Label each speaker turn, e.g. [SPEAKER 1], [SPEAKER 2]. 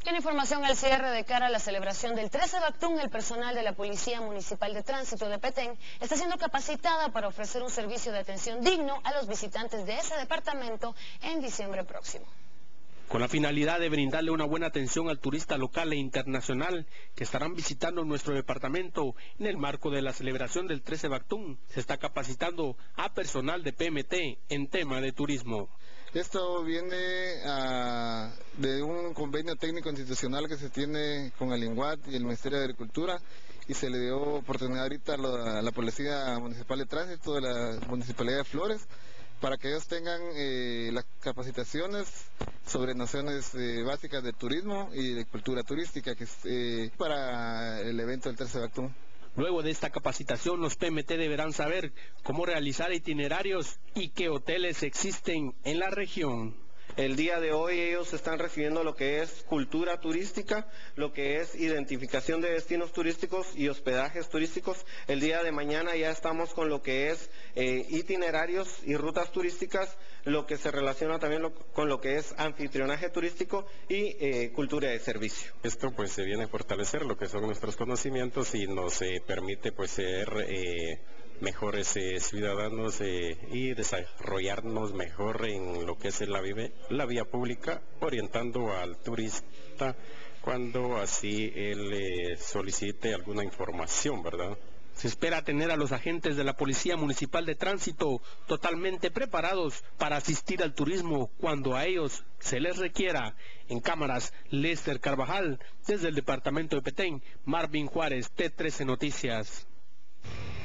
[SPEAKER 1] En información al cierre de cara a la celebración del 13 de octubre, el personal de la Policía Municipal de Tránsito de Petén está siendo capacitada para ofrecer un servicio de atención digno a los visitantes de ese departamento en diciembre próximo.
[SPEAKER 2] Con la finalidad de brindarle una buena atención al turista local e internacional que estarán visitando nuestro departamento en el marco de la celebración del 13 de octubre, se está capacitando a personal de PMT en tema de turismo.
[SPEAKER 3] Esto viene de un convenio técnico institucional que se tiene con el INGUAT y el Ministerio de Agricultura, y se le dio oportunidad ahorita a la Policía Municipal de Tránsito de la Municipalidad de Flores para que ellos tengan las capacitaciones sobre nociones básicas de turismo y de cultura turística, que es para el evento del 13 de octubre.
[SPEAKER 2] Luego de esta capacitación, los PMT deberán saber cómo realizar itinerarios y qué hoteles existen en la región.
[SPEAKER 4] El día de hoy ellos están recibiendo lo que es cultura turística, lo que es identificación de destinos turísticos y hospedajes turísticos. El día de mañana ya estamos con lo que es itinerarios y rutas turísticas, lo que se relaciona también con lo que es anfitrionaje turístico y cultura de servicio.
[SPEAKER 5] Esto pues se viene a fortalecer lo que son nuestros conocimientos y nos permite pues ser mejores ciudadanos y desarrollarnos mejor en lo que es la vía pública, orientando al turista cuando así él solicite alguna información, ¿verdad?
[SPEAKER 2] Se espera tener a los agentes de la Policía Municipal de Tránsito totalmente preparados para asistir al turismo cuando a ellos se les requiera. En cámaras, Lester Carvajal, desde el departamento de Petén, Marvin Juárez, T13 Noticias.